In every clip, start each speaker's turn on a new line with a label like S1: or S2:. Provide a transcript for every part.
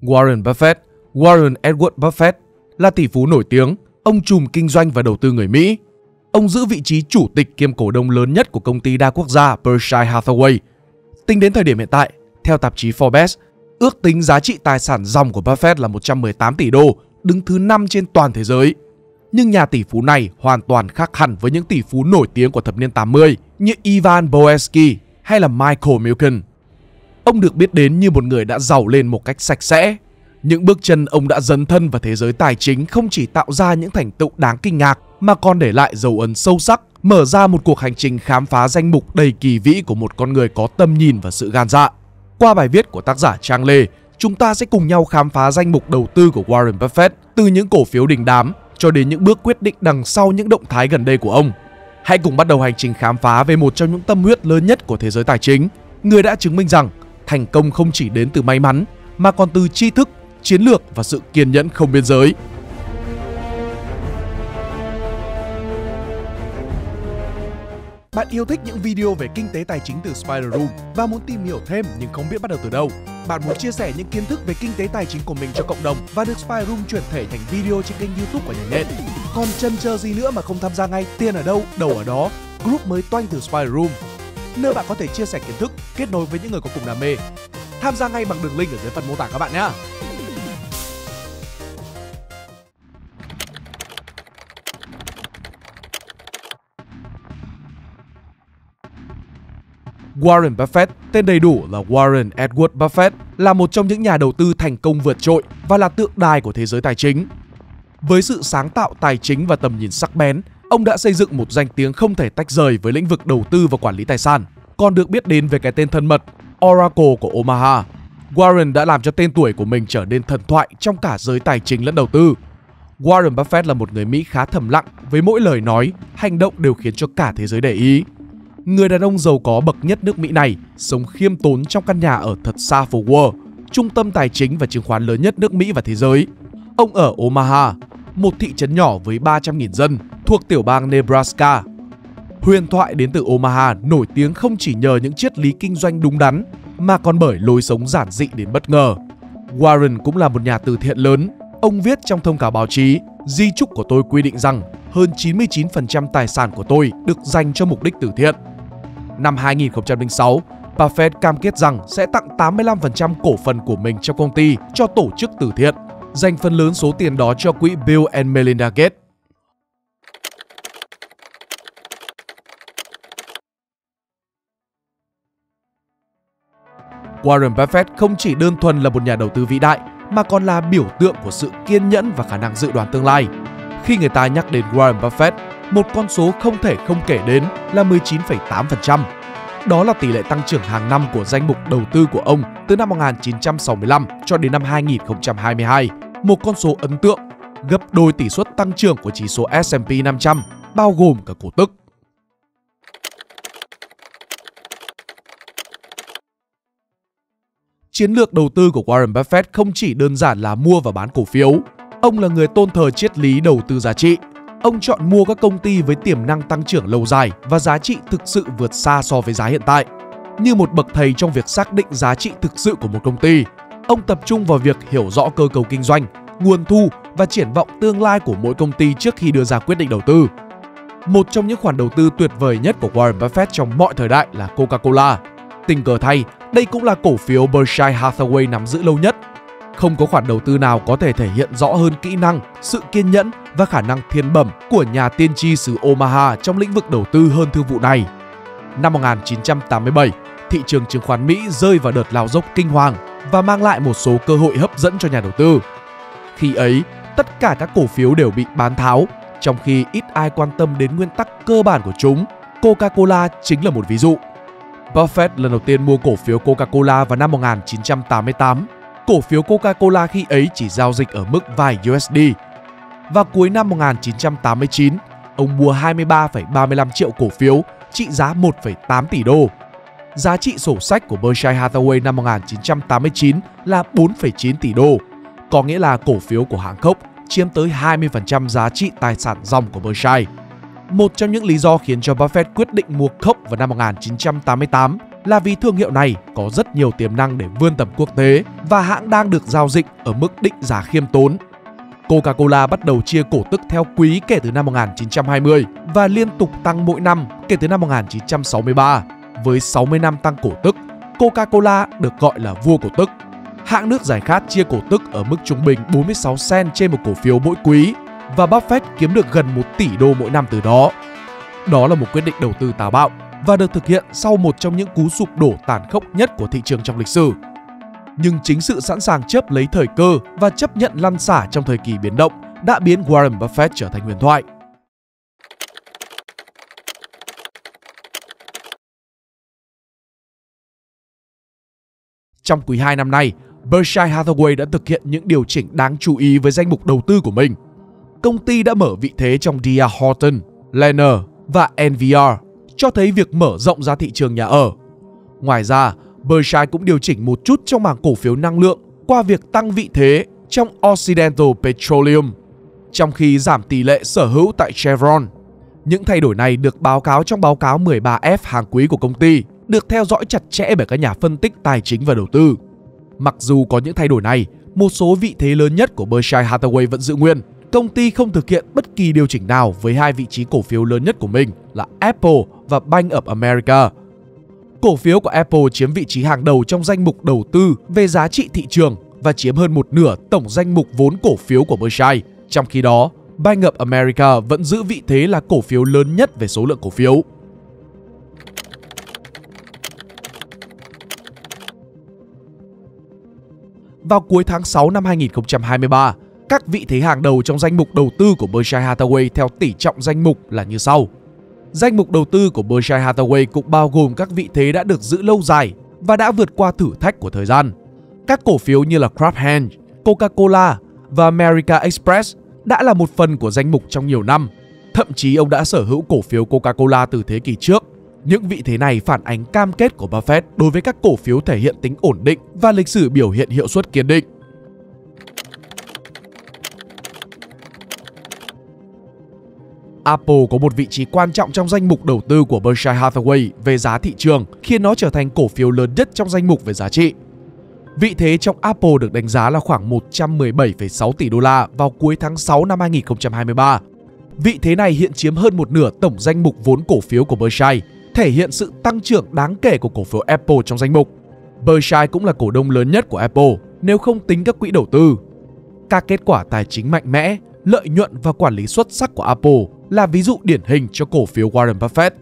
S1: Warren Buffett, Warren Edward Buffett, là tỷ phú nổi tiếng, ông trùm kinh doanh và đầu tư người Mỹ. Ông giữ vị trí chủ tịch kiêm cổ đông lớn nhất của công ty đa quốc gia Berkshire Hathaway. Tính đến thời điểm hiện tại, theo tạp chí Forbes, ước tính giá trị tài sản ròng của Buffett là 118 tỷ đô, đứng thứ 5 trên toàn thế giới. Nhưng nhà tỷ phú này hoàn toàn khác hẳn với những tỷ phú nổi tiếng của thập niên 80 như Ivan Boesky hay là Michael Milken. Ông được biết đến như một người đã giàu lên một cách sạch sẽ. Những bước chân ông đã dấn thân vào thế giới tài chính không chỉ tạo ra những thành tựu đáng kinh ngạc mà còn để lại dấu ấn sâu sắc, mở ra một cuộc hành trình khám phá danh mục đầy kỳ vĩ của một con người có tầm nhìn và sự gan dạ. Qua bài viết của tác giả Trang Lê, chúng ta sẽ cùng nhau khám phá danh mục đầu tư của Warren Buffett, từ những cổ phiếu đình đám cho đến những bước quyết định đằng sau những động thái gần đây của ông. Hãy cùng bắt đầu hành trình khám phá về một trong những tâm huyết lớn nhất của thế giới tài chính, người đã chứng minh rằng thành công không chỉ đến từ may mắn mà còn từ tri thức, chiến lược và sự kiên nhẫn không biên giới. Bạn yêu thích những video về kinh tế tài chính từ Spider Room và muốn tìm hiểu thêm nhưng không biết bắt đầu từ đâu? Bạn muốn chia sẻ những kiến thức về kinh tế tài chính của mình cho cộng đồng và được Spider Room chuyển thể thành video trên kênh YouTube của nhà nền? Còn chần chờ gì nữa mà không tham gia ngay? Tiền ở đâu, đầu ở đó. Group mới toanh từ Spider Room, nơi bạn có thể chia sẻ kiến thức, kết nối với những người có cùng đam mê. Tham gia ngay bằng đường link ở dưới phần mô tả các bạn nhé. Warren Buffett, tên đầy đủ là Warren Edward Buffett, là một trong những nhà đầu tư thành công vượt trội và là tượng đài của thế giới tài chính. Với sự sáng tạo tài chính và tầm nhìn sắc bén, ông đã xây dựng một danh tiếng không thể tách rời với lĩnh vực đầu tư và quản lý tài sản, còn được biết đến với cái tên thân mật Oracle của Omaha. Warren đã làm cho tên tuổi của mình trở nên thần thoại trong cả giới tài chính lẫn đầu tư. Warren Buffett là một người Mỹ khá thầm lặng, với mỗi lời nói, hành động đều khiến cho cả thế giới để ý. Người đàn ông giàu có bậc nhất nước Mỹ này sống khiêm tốn trong căn nhà ở thật xa phố Wall, trung tâm tài chính và chứng khoán lớn nhất nước Mỹ và thế giới. Ông ở Omaha, một thị trấn nhỏ với 300.000 dân thuộc tiểu bang Nebraska. Huyền thoại đến từ Omaha nổi tiếng không chỉ nhờ những triết lý kinh doanh đúng đắn mà còn bởi lối sống giản dị đến bất ngờ. Warren cũng là một nhà từ thiện lớn. Ông viết trong thông cáo báo chí, di chúc của tôi quy định rằng hơn 99% tài sản của tôi được dành cho mục đích từ thiện. Năm 2006, Buffett cam kết rằng sẽ tặng 85% cổ phần của mình trong công ty cho tổ chức từ thiện, dành phần lớn số tiền đó cho quỹ Bill and Melinda Gates. Warren Buffett không chỉ đơn thuần là một nhà đầu tư vĩ đại mà còn là biểu tượng của sự kiên nhẫn và khả năng dự đoán tương lai. Khi người ta nhắc đến Warren Buffett, một con số không thể không kể đến là 19,8%. Đó là tỷ lệ tăng trưởng hàng năm của danh mục đầu tư của ông từ năm 1965 cho đến năm 2022, một con số ấn tượng, gấp đôi tỷ suất tăng trưởng của chỉ số S&P 500, bao gồm cả cổ tức. Chiến lược đầu tư của Warren Buffett không chỉ đơn giản là mua và bán cổ phiếu. Ông là người tôn thờ triết lý đầu tư giá trị. Ông chọn mua các công ty với tiềm năng tăng trưởng lâu dài và giá trị thực sự vượt xa so với giá hiện tại. Như một bậc thầy trong việc xác định giá trị thực sự của một công ty, ông tập trung vào việc hiểu rõ cơ cấu kinh doanh, nguồn thu và triển vọng tương lai của mỗi công ty trước khi đưa ra quyết định đầu tư. Một trong những khoản đầu tư tuyệt vời nhất của Warren Buffett trong mọi thời đại là Coca-Cola. Tình cờ thay, đây cũng là cổ phiếu Berkshire Hathaway nắm giữ lâu nhất. Không có khoản đầu tư nào có thể thể hiện rõ hơn kỹ năng, sự kiên nhẫn và khả năng thiên bẩm của nhà tiên tri xứ Omaha trong lĩnh vực đầu tư hơn thương vụ này. Năm 1987, thị trường chứng khoán Mỹ rơi vào đợt lao dốc kinh hoàng và mang lại một số cơ hội hấp dẫn cho nhà đầu tư. Khi ấy, tất cả các cổ phiếu đều bị bán tháo, trong khi ít ai quan tâm đến nguyên tắc cơ bản của chúng. Coca-Cola chính là một ví dụ. Buffett lần đầu tiên mua cổ phiếu Coca-Cola vào năm 1988. Cổ phiếu Coca-Cola khi ấy chỉ giao dịch ở mức vài USD. Vào cuối năm 1989, ông mua 23,35 triệu cổ phiếu trị giá 1,8 tỷ đô. Giá trị sổ sách của Berkshire Hathaway năm 1989 là 4,9 tỷ đô, có nghĩa là cổ phiếu của hãng Coke chiếm tới 20% giá trị tài sản ròng của Berkshire. Một trong những lý do khiến cho Buffett quyết định mua Coke vào năm 1988 là vì thương hiệu này có rất nhiều tiềm năng để vươn tầm quốc tế và hãng đang được giao dịch ở mức định giá khiêm tốn. Coca-Cola bắt đầu chia cổ tức theo quý kể từ năm 1920 và liên tục tăng mỗi năm kể từ năm 1963. Với 60 năm tăng cổ tức, Coca-Cola được gọi là vua cổ tức. Hãng nước giải khát chia cổ tức ở mức trung bình 46 cent trên một cổ phiếu mỗi quý và Buffett kiếm được gần 1 tỷ đô mỗi năm từ đó. Đó là một quyết định đầu tư táo bạo và được thực hiện sau một trong những cú sụp đổ tàn khốc nhất của thị trường trong lịch sử. Nhưng chính sự sẵn sàng chớp lấy thời cơ và chấp nhận lăn xả trong thời kỳ biến động đã biến Warren Buffett trở thành huyền thoại. Trong quý 2 năm nay, Berkshire Hathaway đã thực hiện những điều chỉnh đáng chú ý với danh mục đầu tư của mình. Công ty đã mở vị thế trong D.R. Horton, Lennar và NVR, cho thấy việc mở rộng ra thị trường nhà ở. Ngoài ra, Berkshire cũng điều chỉnh một chút trong mảng cổ phiếu năng lượng qua việc tăng vị thế trong Occidental Petroleum, trong khi giảm tỷ lệ sở hữu tại Chevron. Những thay đổi này được báo cáo trong báo cáo 13F hàng quý của công ty, được theo dõi chặt chẽ bởi các nhà phân tích tài chính và đầu tư. Mặc dù có những thay đổi này, một số vị thế lớn nhất của Berkshire Hathaway vẫn giữ nguyên. Công ty không thực hiện bất kỳ điều chỉnh nào với hai vị trí cổ phiếu lớn nhất của mình là Apple và Bank of America. Cổ phiếu của Apple chiếm vị trí hàng đầu trong danh mục đầu tư về giá trị thị trường và chiếm hơn một nửa tổng danh mục vốn cổ phiếu của Berkshire. Trong khi đó, Bank of America vẫn giữ vị thế là cổ phiếu lớn nhất về số lượng cổ phiếu. Vào cuối tháng 6 năm 2023, các vị thế hàng đầu trong danh mục đầu tư của Berkshire Hathaway theo tỷ trọng danh mục là như sau. Danh mục đầu tư của Berkshire Hathaway cũng bao gồm các vị thế đã được giữ lâu dài và đã vượt qua thử thách của thời gian. Các cổ phiếu như là Kraft Heinz, Coca-Cola và America Express đã là một phần của danh mục trong nhiều năm. Thậm chí ông đã sở hữu cổ phiếu Coca-Cola từ thế kỷ trước. Những vị thế này phản ánh cam kết của Buffett đối với các cổ phiếu thể hiện tính ổn định và lịch sử biểu hiện hiệu suất kiên định. Apple có một vị trí quan trọng trong danh mục đầu tư của Berkshire Hathaway về giá thị trường, khiến nó trở thành cổ phiếu lớn nhất trong danh mục về giá trị. Vị thế trong Apple được đánh giá là khoảng 117,6 tỷ đô la vào cuối tháng 6 năm 2023. Vị thế này hiện chiếm hơn một nửa tổng danh mục vốn cổ phiếu của Berkshire, thể hiện sự tăng trưởng đáng kể của cổ phiếu Apple trong danh mục. Berkshire cũng là cổ đông lớn nhất của Apple nếu không tính các quỹ đầu tư. Các kết quả tài chính mạnh mẽ, lợi nhuận và quản lý xuất sắc của Apple là ví dụ điển hình cho cổ phiếu Warren Buffett.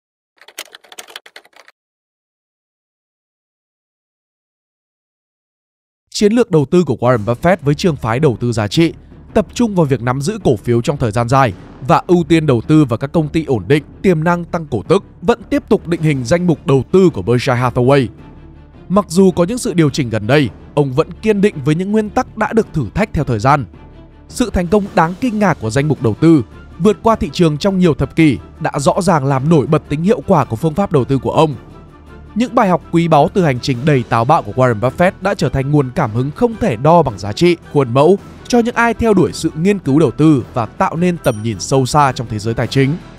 S1: Chiến lược đầu tư của Warren Buffett với trường phái đầu tư giá trị tập trung vào việc nắm giữ cổ phiếu trong thời gian dài và ưu tiên đầu tư vào các công ty ổn định, tiềm năng tăng cổ tức, vẫn tiếp tục định hình danh mục đầu tư của Berkshire Hathaway. Mặc dù có những sự điều chỉnh gần đây, ông vẫn kiên định với những nguyên tắc đã được thử thách theo thời gian. Sự thành công đáng kinh ngạc của danh mục đầu tư, vượt qua thị trường trong nhiều thập kỷ, đã rõ ràng làm nổi bật tính hiệu quả của phương pháp đầu tư của ông. Những bài học quý báu từ hành trình đầy táo bạo của Warren Buffett đã trở thành nguồn cảm hứng không thể đo bằng giá trị, khuôn mẫu cho những ai theo đuổi sự nghiên cứu đầu tư và tạo nên tầm nhìn sâu xa trong thế giới tài chính.